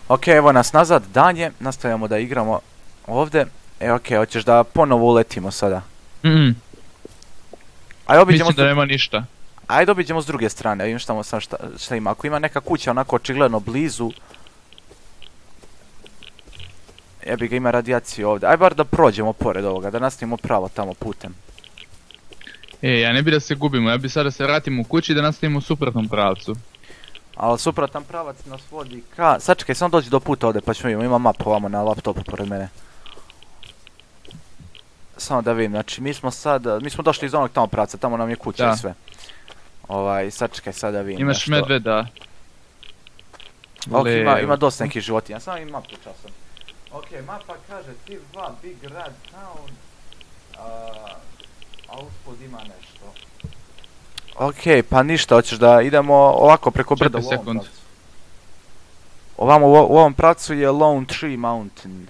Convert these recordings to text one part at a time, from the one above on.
Ok, evo nas nazad, dan je, nastavljamo da igramo ovdje. Ok, hoćeš da ponovo uletimo sada? Aj obiđemo... Mislim da nema ništa. Ajde obiđemo s druge strane, vidim šta ima. Ako ima neka kuća onako očigledno blizu... Jebi ga, ima radijaciju ovdje. Aj bar da prođemo pored ovoga, da nastavimo pravo tamo putem. Ja ne bi da se gubimo, ja bi sad da se vratimo u kući i da nastavimo u suprotnom pravcu. Ali suprotan pravac nas vodi ka... Sačekaj, samo dođi do puta ovdje pa ćemo vidjeti, ima mapu ovamo na laptopu pored mene. Samo da vidim, znači mi smo došli iz onog tamo pravca, tamo nam je kuća i sve. Sačekaj sad da vidim. Imaš medveda. Ok, ima dosta nekih životinja, samo im mapu časom. Ok, mapa kaže Tier 2, Big Red Town, a uspod ima nešto. Ok, pa ništa, hoćeš da idemo ovako preko brda u ovom pravcu. Ovamo u ovom pravcu je Lone Tree Mountain.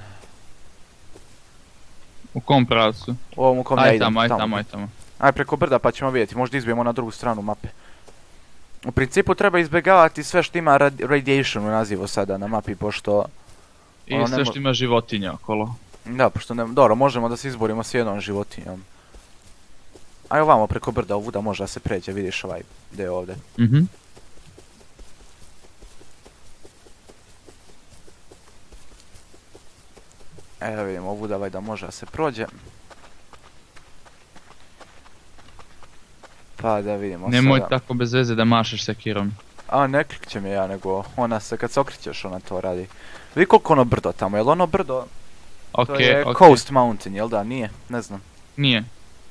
U kom pravcu? U ovom u kom ja idem. Aj tamo. Aj preko brda pa ćemo vidjeti, možda izbijemo na drugu stranu mape. U principu treba izbjegavati sve što ima radiation u nazivu sada na mapi, pošto... I sve što ima životinja okolo. Da, pošto dobro, možemo da se izborimo s jednom životinjom. Aj ovamo preko brda ovuda može da se pređe, vidiš ovaj deo ovdje. Evo vidimo ovuda ovaj da može da se prođe. Pa da vidimo sada. Nemoj tako bez veze da mašeš sekirom. A ne klikćem je ja, nego ona se kad se okrećeš ona to radi. Vidi koliko ono brdo tamo, jel ono brdo? To je Coast Mountain, jel da? Nije? Ne znam. Nije.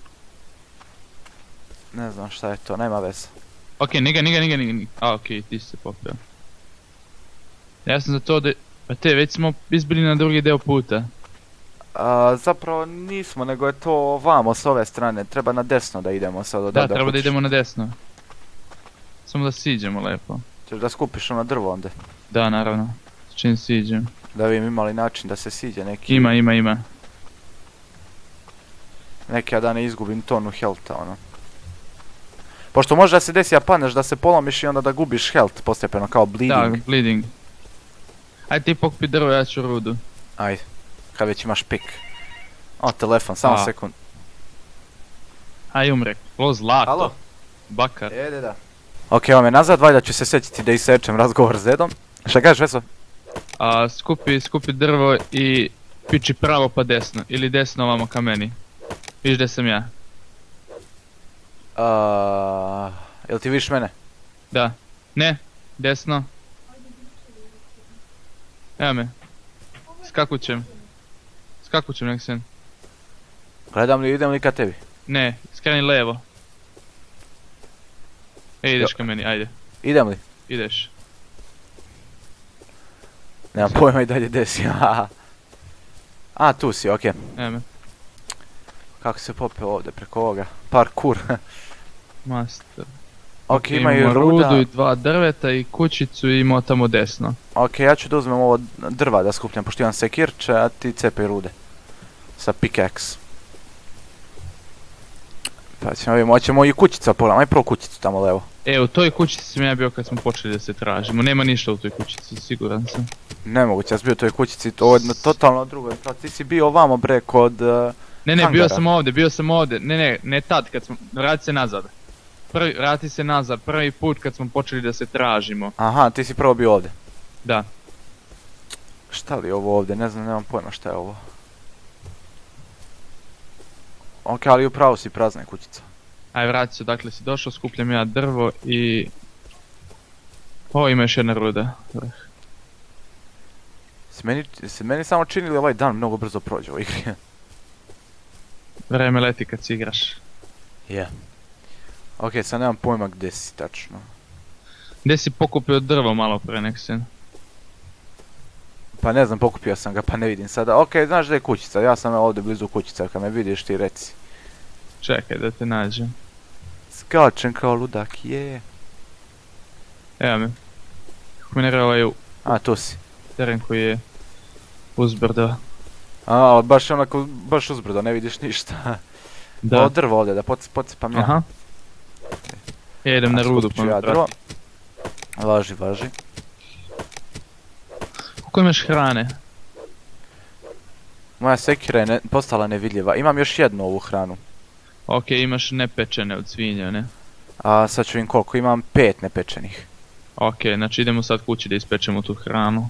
Ne znam šta je to, nema veze. Ok, niga. A ok, ti si se popeo. Ja sam za to da... Pa te, već smo izbili na drugi deo puta. Zapravo nismo, nego je to ovamo s ove strane, treba na desno da idemo sad. Da, treba da idemo na desno. Samo da siđemo lepo. Češ da skupiš ono drvo onda? Da, naravno. S čim siđem? Da vidim ima li način da se siđe neki... Ima. Neki ja da ne izgubim tonu healtha ono. Pošto može da se desi ja padneš da se polomiš i onda da gubiš health postepeno kao bleeding. Da, bleeding. Ajde ti pokupi drvo, ja ću rudu. Ajde, kad već imaš pik. O, telefon, samo sekund. Aj umre, lo zlato. Halo? Bakar. Da. Ok, evo me nazad, valjda ću se sjetiti da isečem razgovor s Edom. Šta kažeš, Veso? Skupi drvo i piči pravo pa desno, ili desno ovamo ka meni. Viš gdje sam ja? Jel ti vidiš mene? Da. Ne, desno. Evo me. Skakućem nek sen. Gledam li, idem li ka tebi? Ne, skreni levo. Ideš ka meni, ajde. Idem li? Ideš. Nemam pojma i dalje desi. A, tu si, okej. Evo me. Kako se popeo ovdje preko ovoga? Parkour. Master. Ok, ima i ruda. Rudu i 2 drveta i kućicu i imamo tamo desno. Ok, ja ću da uzmem ovo drva da skupljam, pošto imam sekirče, a ti cepaj rude. Sa pickaxe. Pa ćemo vidjeti, hoćemo i kućica pogledam, aj prvo kućicu tamo levo. U toj kućici sam ja bio kad smo počeli da se tražimo, nema ništa u toj kućici, siguran sam. Nemoguće, ja sam bio u toj kućici, to je totalno drugo, ti si bio ovamo bre kod Ne, bio sam ovdje, ne tad kad smo, vrati se nazad, prvi put kad smo počeli da se tražimo. Aha, ti si prvo bio ovdje. Da. Šta li je ovo ovdje, ne znam, nemam pojma šta je ovo. Ok, ali upravo si prazna je kućica. Aj, vrati se, dakle si došao, skupljam ja drvo i... O, ima još jedna ruda. Se meni samo čini li ovaj dan mnogo brzo prođe u igri? Vreme leti kad si igraš. Je. Ok, sad nemam pojma gdje si tačno. Gdje si pokupio drvo malo pre nek sen? Pa ne znam, pokupio sam ga pa ne vidim sada. Ok, znaš gdje je kućica, ja sam ovdje blizu kućica, kad me vidiš ti reci. Čekaj da te nađem. Skačem kao ludak, je. Evo me. Mene ovaj A, tu si. Teren koji je uzbrdo. A, baš onako, baš uzbrdo, ne vidiš ništa. Da. Ovo drvo ovdje, da pocepam ja. Aha. Ja idem na rudu pa me prati. Važi. Koliko imaš hrane? Moja sekira je postala nevidljiva. Imam još jednu ovu hranu. Ok, imaš nepečene od svinja, ne? A sad ću im koliko, imam 5 nepečenih. Ok, znači idemo sad kući da ispečemo tu hranu.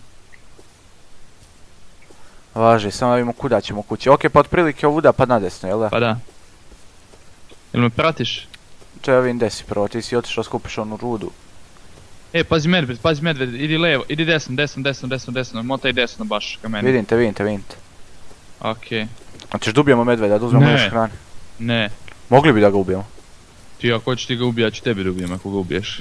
Važi, samo da vidimo kuda ćemo kući. Ok, pa otprilike ovuda pa nadesno, jel da? Pa da. Jel me pratiš? Čekaj, vidim gdje si prvo, ti si otišao skupiš onu rudu. Pazi medved, idi levo, idi desno, motaj desno baš ka meni. Vidim te. Ok. Hoćeš da ubijemo medveda, da uzmemo još hrane? Ne. Mogli bi da ga ubijemo. Ti ako hoćeš ti ga ubija, ja ću tebi da ubijem ako ga ubiješ.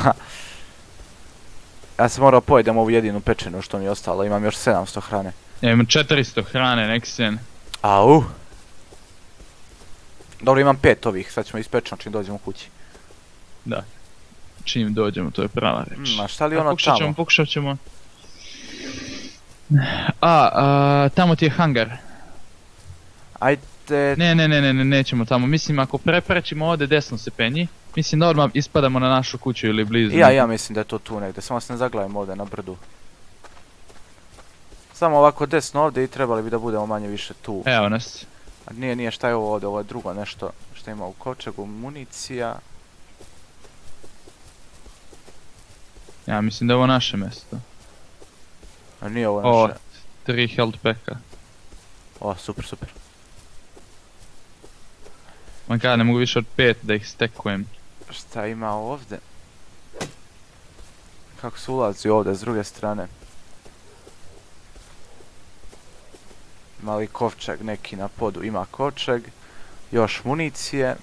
Ja sam morao pojedem ovu jedinu pečenu što mi je ostalo, imam još 700 hrane. Ja imam 400 hrane, nek sen. Au. Dobro, imam 5 ovih, sad ćemo ispečeno čim dođemo kući. Da. Čim dođemo, to je prava reč. Ma šta li ono tamo? Pokušat ćemo. Tamo ti je hangar. Ajde... Nećemo tamo. Mislim, ako preprećimo ovdje desno se penji, mislim da odmah ispadamo na našu kuću ili blizu. Ja mislim da je to tu negdje, samo se ne zaglavimo ovdje na brdu. Samo ovako desno ovdje i trebali bi da budemo manje više tu. Evo nas. A nije, šta je ovo ovdje, ovo je drugo nešto što ima u kovčegu, municija. Ja mislim da je ovo naše mjesto. A nije ovo naše. 3 health packa. O, super. Man kada ne mogu više od 5 da ih stekujem. Šta ima ovdje? Kako se ulazi ovdje s druge strane? Ima li kovčeg neki na podu? Ima kovčeg. Još municije.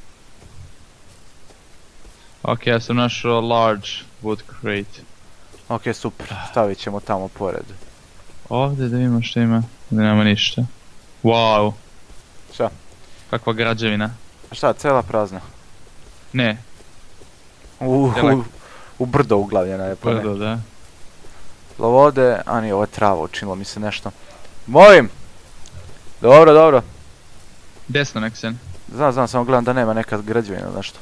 Ok, ja sam našao large wood crate. Ok, super. Stavit ćemo tamo pored. Ovdje da vidimo što ima. Da nema ništa. Wow. Šta? Kakva građevina. Šta, cela prazna? Ne. U brdo uglavljena je. Brdo, da. Lovode, a nije, ovo je trava, učinilo mi se nešto. Molim! Dobro. Desno nek sen. Znam, samo gledam da nema neka građevina nešto.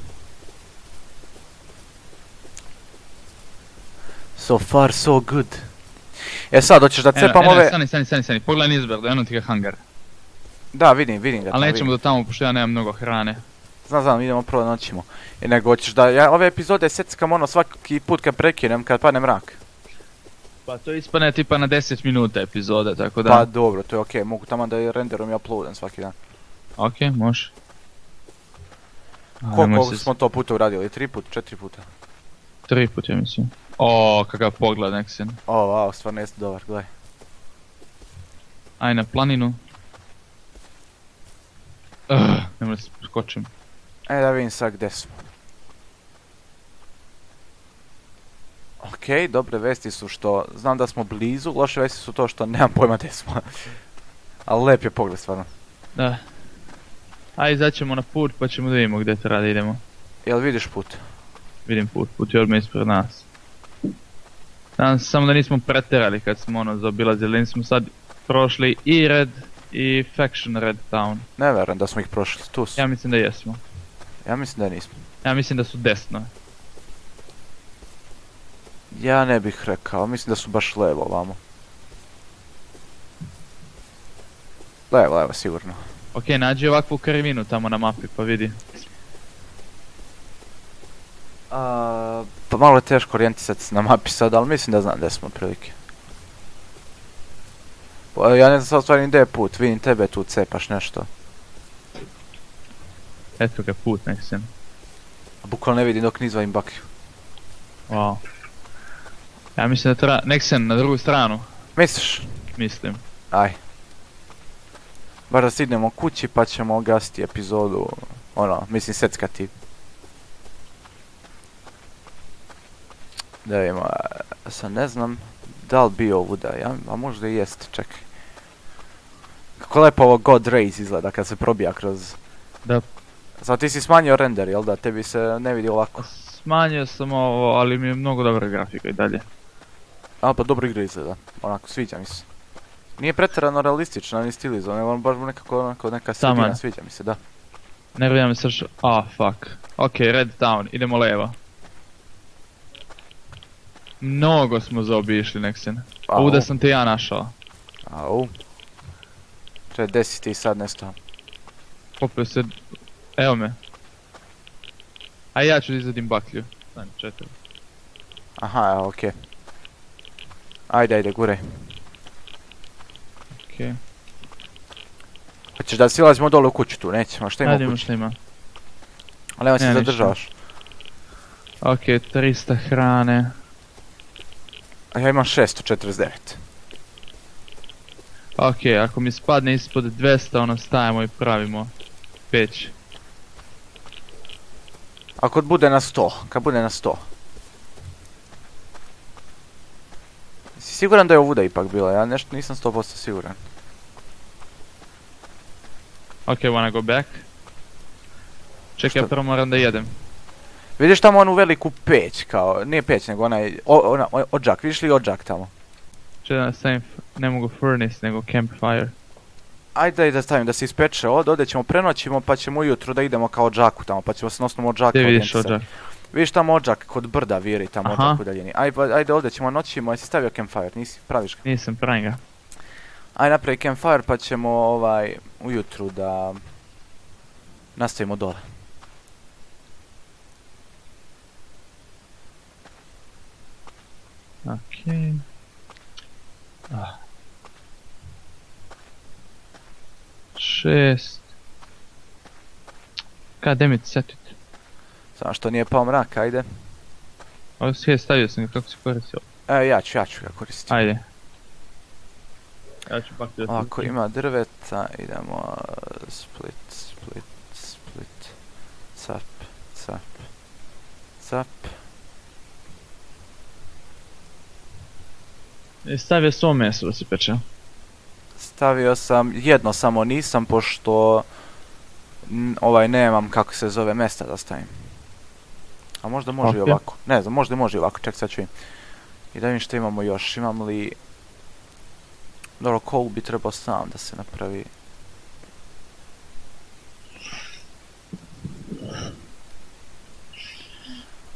So far so good. Sad, hoćeš da cepam ove... Stani, pogledaj nizbrdo, eno ti ga hangar. Da, vidim ga tamo. Ali nećemo do tamo, pošto ja nemam mnogo hrane. Znam, idemo prvo noćimo. I nego hoćeš da ja ove epizode seckam ono svaki put kad prekinem, kad padne mrak. Pa to ispane tipa na 10 minuta epizode, tako da... Pa dobro, to je okej, mogu tamo da je renderom i uploadam svaki dan. Okej, može. Koliko smo to puta uradili? 3 puta, 4 puta? 3 puta, ja mislim. O, kakav pogled, nek sen. O, wow, stvarno jeste dobar, gledaj. Aj na planinu. Ne možda se skočim. Da vidim sad gdje smo. Okej, dobre vesti su što znam da smo blizu, loše vesti su to što nemam pojma gdje smo. Ali lep je pogled stvarno. Da. Aj, izaćemo na put pa ćemo da vidimo gdje treba da idemo. Jel vidiš put? Vidim put je odmah ispred nas. Nadam se samo da nismo preterali kad smo zaobilazili, nismo sad prošli i Red i Faction Red Town. Ne verujem da smo ih prošli, tu su. Ja mislim da jesmo. Ja mislim da nismo. Ja mislim da su desno. Ja ne bih rekao, mislim da su baš levo ovamo. Levo sigurno. Ok, nađi ovakvu krivinu tamo na mapi pa vidi. Pa malo je teško orijentisati se na mapi sad, ali mislim da znam gdje smo prilike. Ja ne znam sad stvari gdje je put, vidim tebe tu cepaš nešto. Eto ga put, nek se. Bukvalno ne vidim dok ne izvajim bakiju. Wow. Ja mislim da treba, nek se na drugu stranu. Misliš? Mislim. Aj. Bar da stignemo kući pa ćemo gasiti epizodu, mislim seckati. Da vidimo, sad ne znam da li bio ovuda, a možda i jest, čekaj. Kako lepo ovo God Rays izgleda kad se probija kroz... Da. Sad ti si smanjio render, jel da? Tebi se ne vidi ovako. Smanjio sam ovo, ali mi je mnogo dobra grafika i dalje. Ali pa dobro igra izgleda, onako sviđa mi se. Nije pretjerano realistično, ni stilizovan, nego baš nekako neka sredina, sviđa mi se, da. Nervira me srš... fuck. Ok, Red Town, idemo levo. Mnogo smo zaobišli, Nexin. Au. Ovdje sam te ja našao. Au. Če, gdje si ti sad nestao? Popio se... Evo me. A ja ću izvadim baklju. Stani, 4. Aha, evo, okej. Ajde, guraj. Okej. Hoćeš da silazimo dole u kuću tu, nećemo, šta ima Ajde, u ima kući? šta ima. Ali nema se Nema zadržavaš. Okej, 300 hrane. A ja imam 649. Okej, ako mi spadne ispod 200, ono stajemo i pravimo peć. Ako bude na 100, kad bude na 100. Si siguran da je ovuda ipak bila? Ja nešto nisam 100% siguran. Okej, wanna go back? Čekaj, Šta? ja prvo moram da jedem. Vidiš tamo onu veliku peć, kao, nije peć nego onaj, odžak, vidiš li odžak tamo? Čekaj da stavim, ne mogu furnace, nego campfire. Ajde da stavim da se ispeče ovdje ćemo prenoćimo pa ćemo ujutro da idemo kao odžaku tamo, pa ćemo se na osnovu odžaka Gdje vidiš odjeti se. odžak? Vidiš tamo odžak kod brda viri, tamo Aha. odžak u daljini. Ajde ovdje ćemo noćimo, jesi stavio campfire, nisi, praviš ga. Nisam, pravim ga. Ajde napravi campfire pa ćemo ujutru da nastavimo dole. Okej. Ah. 6. God damn it, set it. Samo što nije pao mrak, ajde. Ovo si stavio sam ga, kako si koristio. Ja ću ga koristiti. Ajde. Ja ću pak da Ako ima drveta, idemo split, cap. Stavio svo meso da se peče. Stavio sam jedno, samo nisam, pošto nemam kako se zove mesta da stavim. A možda može i Okej. ovako. Ne znam, možda i može i ovako, ček sad ću im. I da vidim što imamo još, imam li... Dobro, coal bi trebao sam da se napravi.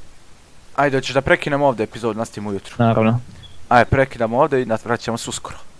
Ajde, hoćeš da prekinemo ovdje epizodu, nastavimo ujutro. Naravno. Ajde, prekidamo ovdje i vraćamo se uskoro.